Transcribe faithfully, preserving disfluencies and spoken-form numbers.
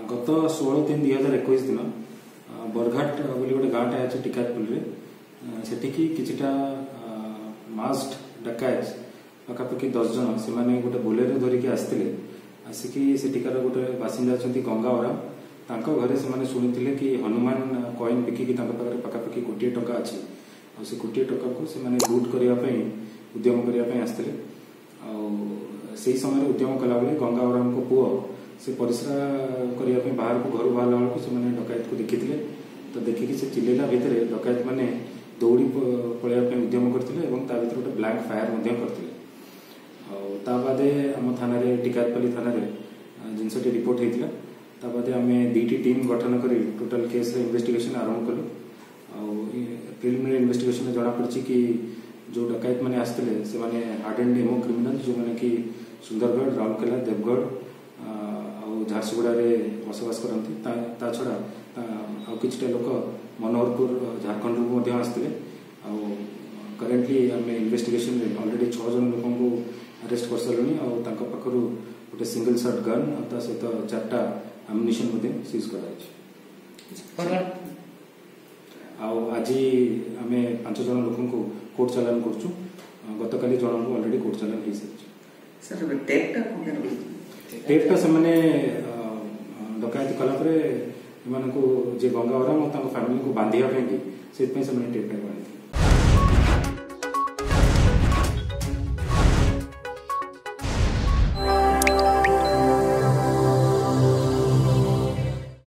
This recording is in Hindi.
गत षोल तीन दुई हजार एक दिन बरघाट बोली गोटे गाँटे अच्छे टिकापुल से किटा मास्ट डकायत पाखापाखि दस जन से गोटे बोलेरो धरिकी आसते आसिकी से टिकार गोटे बासिंदा अच्छा गंगा ओराम तांको घरे से शुणी कि हनुमान कॉइन बिकिकी पाखापाखि गोटे टका अच्छी और से गोटे टका को से लुट करने उद्यम करने आसते से समय उद्यम कला बेले गंगा ओराम को पुओ से परिश्रा करने बाहर को घर बाहर बेलू से डकायत को देखी तो देखिकी से चिल्ला भितर डकायत मैंने दौड़ी पलैया उद्यम करते गोटे ब्लैंक फायर करते बादे आम थाना टिकापाली थाना जिनसटी रिपोर्ट होता बादे आम दुईटी टीम गठन कर टोटाल केस इन्वेस्टिगेशन आरंभ कलु प्रिलिमिनरी इन्वेस्टिगेशन जना पड़ी कि जो डकायत मैंने आसते से हार्ड एंड एमो क्रिमिनाल जो मैंने कि सुंदरगढ़ राउरकेला देवगढ़ झारसुगुड़ा बसवास करती छड़ा कि लोक मनोहरपुर झारखंड आसते करेन्टली आम इन्वेस्टिगेशन ऑलरेडी छह जन लोक अरेस्ट कर सारूँ पाखर गोटे सिंगल शॉट गन सहित चार्टा एम्युनिशन सीज कर आज आम पांच जन लोक कोर्ट चालान करुँ गत काली जन को ऑलरेडी कोर्ट चालान हो सारी टेपटा से डकायत कलापर एम जे गंगा ओराम और फैमिली को बांधिया से टेपटा को